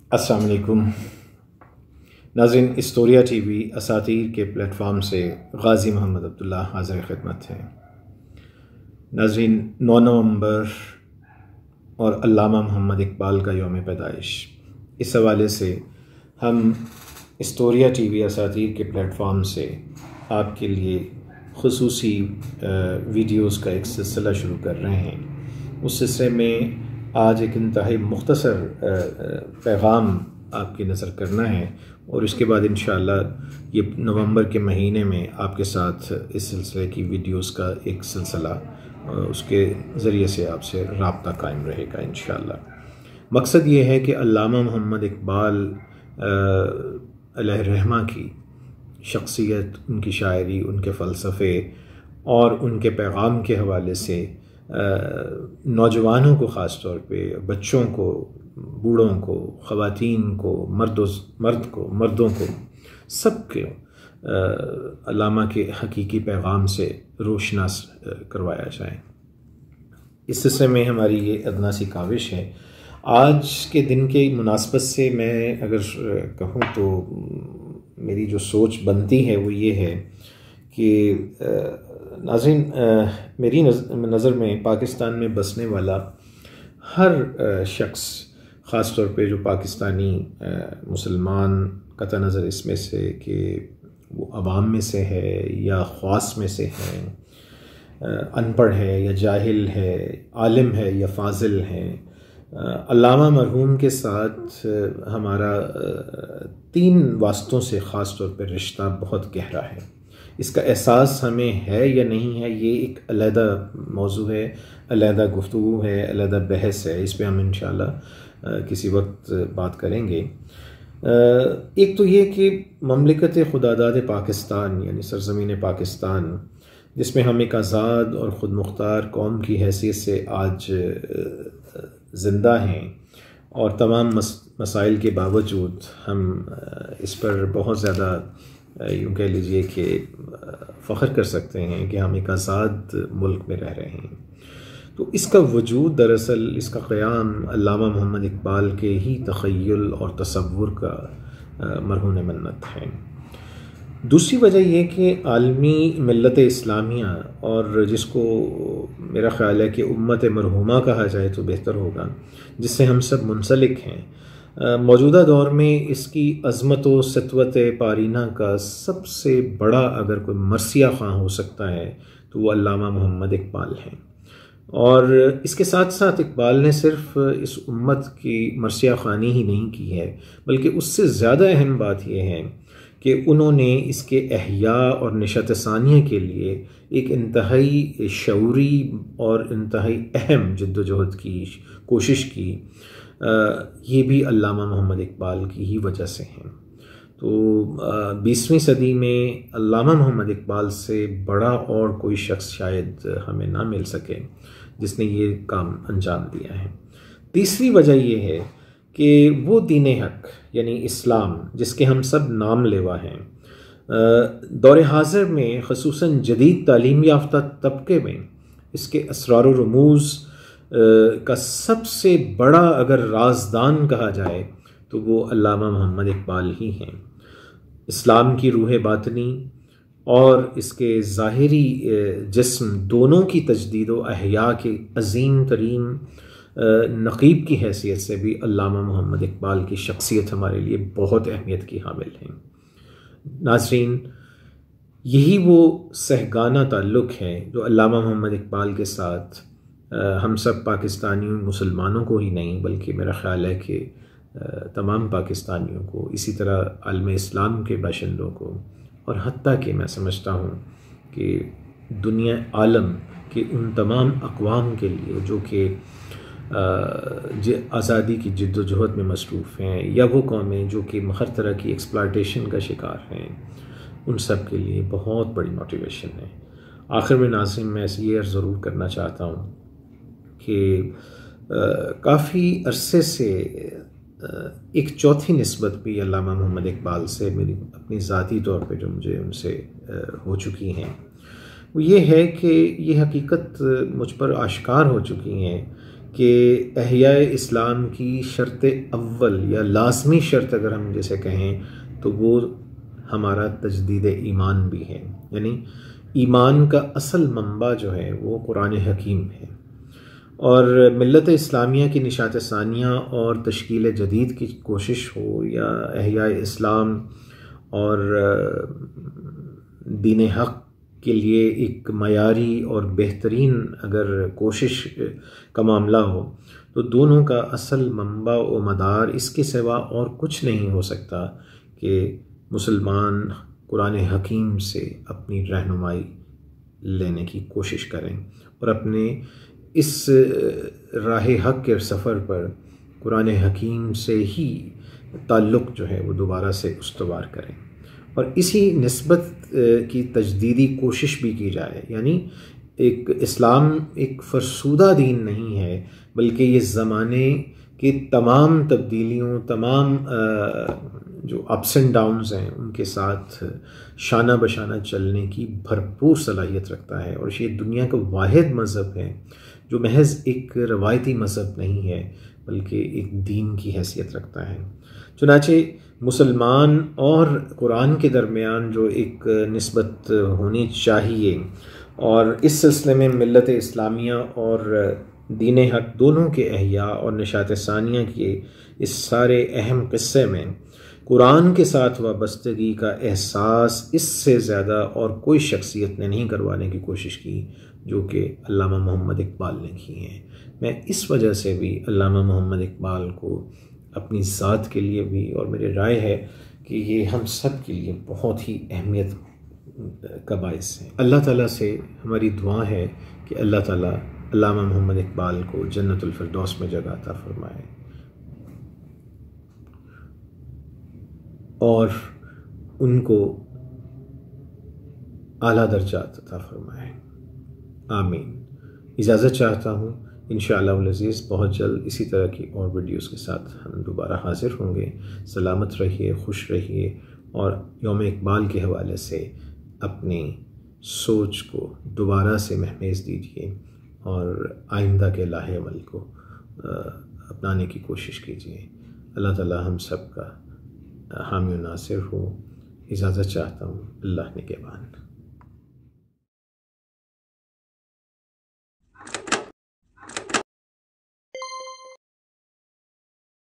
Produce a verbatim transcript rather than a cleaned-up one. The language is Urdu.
السلام علیکم ناظرین، اسٹوریا ٹی وی اساطیر کے پلیٹ فارم سے غازی محمد عبداللہ حاضر خدمت ہے۔ ناظرین، نو نومبر اور علامہ محمد اقبال کا یوم پیدائش، اس حوالے سے ہم اسٹوریا ٹی وی اساطیر کے پلیٹ فارم سے آپ کے لیے خصوصی ویڈیوز کا ایک سلسلہ شروع کر رہے ہیں۔ اس سلسلے میں آج ایک انتہائی مختصر پیغام آپ کی نظر کرنا ہے، اور اس کے بعد انشاءاللہ یہ نومبر کے مہینے میں آپ کے ساتھ اس سلسلے کی ویڈیوز کا ایک سلسلہ اس کے ذریعے سے آپ سے رابطہ قائم رہے گا انشاءاللہ۔ مقصد یہ ہے کہ علامہ محمد اقبال علیہ الرحمہ کی شخصیت، ان کی شاعری، ان کے فلسفے اور ان کے پیغام کے حوالے سے نوجوانوں کو، خاص طور پہ بچوں کو، بوڑھوں کو، خواتین کو، مرد و مرد کو مردوں کو سب کے علامہ کے حقیقی پیغام سے روشناس کروایا جائے۔ اس سلسلے میں ہماری یہ ادنا سی کاوش ہے۔ آج کے دن کے مناسبت سے میں اگر کہوں تو میری جو سوچ بنتی ہے وہ یہ ہے کہ ناظرین، میری نظر میں پاکستان میں بسنے والا ہر شخص، خاص طور پہ جو پاکستانی مسلمان، قطع نظر اس میں سے کہ وہ عوام میں سے ہے یا خواص میں سے ہے، ان پڑھ ہے یا جاہل ہے، عالم ہے یا فاضل ہے، علامہ مرحوم کے ساتھ ہمارا تین واسطوں سے خاص طور پہ رشتہ بہت گہرا ہے۔ اس کا احساس ہمیں ہے یا نہیں ہے، یہ ایک علیحدہ موضوع ہے، علیحدہ گفتگو ہے، علیحدہ بحث ہے۔ اس پہ ہم انشاءاللہ کسی وقت بات کریں گے۔ ایک تو یہ کہ مملکت خداداد پاکستان یعنی سرزمین پاکستان، جس میں ہم ایک آزاد اور خود مختار قوم کی حیثیت سے آج زندہ ہیں، اور تمام مسائل کے باوجود ہم اس پر بہت زیادہ یوں کہہ لیجئے کہ فخر کر سکتے ہیں کہ ہم ایک آزاد ملک میں رہ رہے ہیں۔ تو اس کا وجود، دراصل اس کا قیام علامہ محمد اقبال کے ہی تخیل اور تصور کا مرہون منت ہے۔ دوسری وجہ یہ کہ عالمی ملت اسلامیہ، اور جس کو میرا خیال ہے کہ امت مرحومہ کہا جائے تو بہتر ہوگا، جس سے ہم سب منسلک ہیں، موجودہ دور میں اس کی عظمت و سطوت پارینہ کا سب سے بڑا اگر کوئی مرثیہ خواں ہو سکتا ہے تو وہ علامہ محمد اقبال ہیں۔ اور اس کے ساتھ ساتھ اقبال نے صرف اس امت کی مرثیہ خوانی ہی نہیں کی ہے، بلکہ اس سے زیادہ اہم بات یہ ہے کہ انہوں نے اس کے احیاء اور نشأت ثانیہ کے لیے ایک انتہائی شعوری اور انتہائی اہم جد و جہد کی کوشش کی۔ یہ بھی علامہ محمد اقبال کی ہی وجہ سے ہیں۔ تو بیسویں صدی میں علامہ محمد اقبال سے بڑا اور کوئی شخص شاید ہمیں نہ مل سکے جس نے یہ کام انجام دیا ہے۔ تیسری وجہ یہ ہے کہ وہ دین حق یعنی اسلام، جس کے ہم سب نام لیوا ہیں، دور حاضر میں خصوصاً جدید تعلیم یافتہ طبقے میں اس کے اسرار و رموز کا سب سے بڑا اگر رازدان کہا جائے تو وہ علامہ محمد اقبال ہی ہیں۔ اسلام کی روح باطنی اور اس کے ظاہری جسم دونوں کی تجدید و احیاء کے عظیم ترین نقیب کی حیثیت سے بھی علامہ محمد اقبال کی شخصیت ہمارے لیے بہت اہمیت کی حامل ہے۔ ناظرین، یہی وہ سہگانہ تعلق ہے جو علامہ محمد اقبال کے ساتھ ہم سب پاکستانیوں، مسلمانوں کو ہی نہیں بلکہ میرا خیال ہے کہ تمام پاکستانیوں کو، اسی طرح عالم اسلام کے باشندوں کو، اور حتیٰ کہ میں سمجھتا ہوں کہ دنیا عالم کے ان تمام اقوام کے لیے جو کہ آزادی کی جد و جہد میں مصروف ہیں، یا وہ قومیں جو کہ ہر طرح کی ایکسپلائٹیشن کا شکار ہیں، ان سب کے لیے بہت بڑی موٹیویشن ہے۔ آخر میں ناظرین، میں یہ عرض ضرور کرنا چاہتا ہوں کہ کافی عرصے سے ایک چوتھی نسبت بھی علامہ محمد اقبال سے میری اپنی ذاتی طور پہ جو مجھے ان سے ہو چکی ہیں، وہ یہ ہے کہ یہ حقیقت مجھ پر آشکار ہو چکی ہیں کہ احیاء اسلام کی شرط اول یا لازمی شرط اگر ہم جیسے کہیں تو وہ ہمارا تجدید ایمان بھی ہے، یعنی ایمان کا اصل منبع جو ہے وہ قرآن حکیم ہے، اور ملت اسلامیہ کی نشاط ثانیہ اور تشکیل جدید کی کوشش ہو یا احیاء اسلام اور دین حق کے لیے ایک معیاری اور بہترین اگر کوشش کا معاملہ ہو تو دونوں کا اصل منبع و مدار اس کے سوا اور کچھ نہیں ہو سکتا کہ مسلمان قرآن حکیم سے اپنی رہنمائی لینے کی کوشش کریں اور اپنے اس راہ حق کے سفر پر قرآن حکیم سے ہی تعلق جو ہے وہ دوبارہ سے استوار کریں، اور اسی نسبت کی تجدیدی کوشش بھی کی جائے۔ یعنی ایک اسلام ایک فرسودہ دین نہیں ہے، بلکہ یہ زمانے کی تمام تبدیلیوں، تمام جو اپس اینڈ ڈاؤنز ہیں ان کے ساتھ شانہ بشانہ چلنے کی بھرپور صلاحیت رکھتا ہے، اور یہ دنیا کا واحد مذہب ہے جو محض ایک روایتی مذہب نہیں ہے بلکہ ایک دین کی حیثیت رکھتا ہے۔ چنانچہ مسلمان اور قرآن کے درمیان جو ایک نسبت ہونی چاہیے، اور اس سلسلے میں ملت اسلامیہ اور دین حق دونوں کے احیاء اور نشاط ثانیہ کے اس سارے اہم قصے میں قرآن کے ساتھ وابستگی کا احساس اس سے زیادہ اور کوئی شخصیت نے نہیں کروانے کی کوشش کی جو کہ علامہ محمد اقبال نے کی ہے۔ میں اس وجہ سے بھی علامہ محمد اقبال کو اپنی ذات کے لیے بھی، اور میری رائے ہے کہ یہ ہم سب کے لیے بہت ہی اہمیت کا باعث ہے۔ اللہ تعالیٰ سے ہماری دعا ہے کہ اللہ تعالیٰ علامہ محمد اقبال کو جنت الفردوس میں جگہ عطا فرمائے اور ان کو اعلیٰ درجات عطا فرمائے، آمین۔ اجازت چاہتا ہوں، انشاءاللہ العزیز بہت جلد اسی طرح کی اور ویڈیوز کے ساتھ ہم دوبارہ حاضر ہوں گے۔ سلامت رہیے، خوش رہیے، اور یوم اقبال کے حوالے سے اپنی سوچ کو دوبارہ سے مہمیز دیجیے اور آئندہ کے لاہ عمل کو اپنانے کی کوشش کیجیے۔ اللہ تعالی ہم سب کا حامی و ناصر ہو۔ اجازت چاہتا ہوں، اللہ نگہبان۔